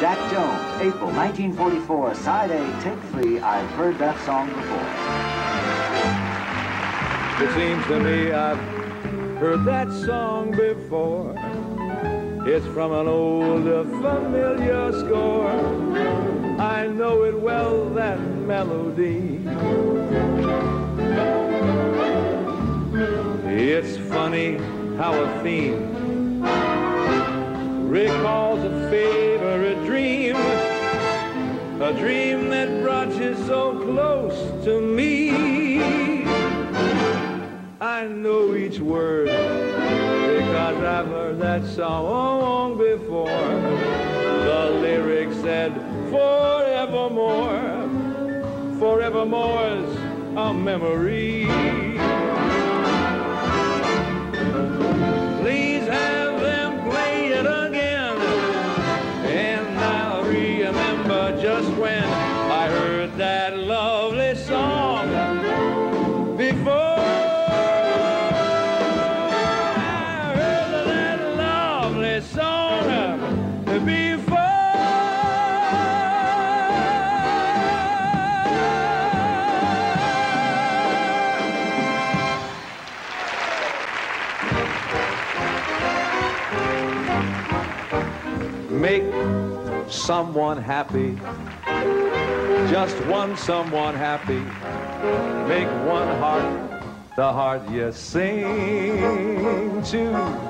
Jack Jones, April 1944, side A, take 3, I've heard that song before. It seems to me I've heard that song before. It's from an old familiar score. I know it well, that melody. It's funny how a theme recalls a favorite dream, a dream that brought you so close to me. I know each word because I've heard that song before. The lyrics said, forevermore, forevermore's a memory. Please have them play it again, and I'll remember just when I heard that lovely song before. I heard that lovely song before. Make someone happy, just one someone happy. Make one heart the heart you sing to.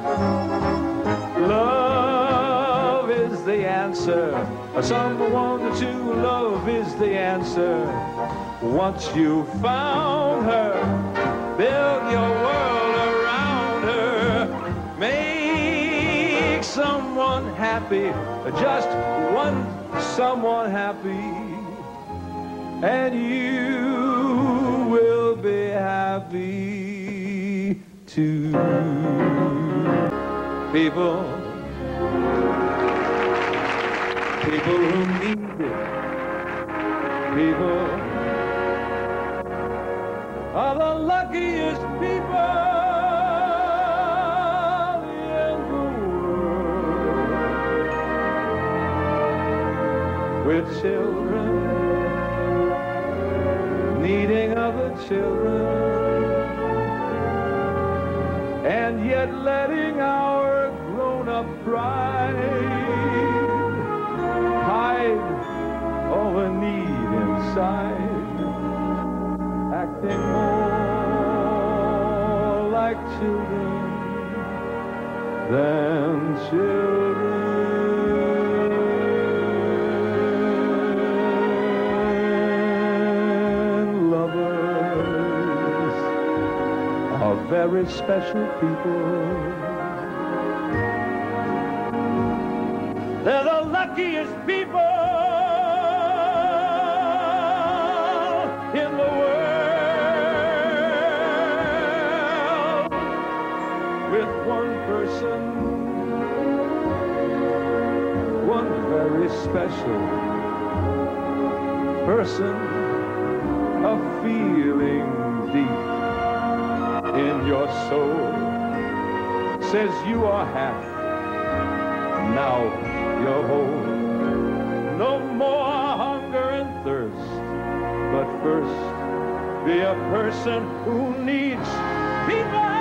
Love is the answer, someone to love is the answer. Once you found her, build your world around her. Make someone happy, just one someone happy, and you will be happy too. People who need it, people are the luckiest people in the world. With children needing other children, and yet letting our grown-up pride hide all the need inside, acting more like children than children. Lovers are very special people. They're the luckiest people in the world. With one person, one very special person, a feeling deep in your soul says you are half, now you're whole. No more hunger and thirst, but first be a person who needs people.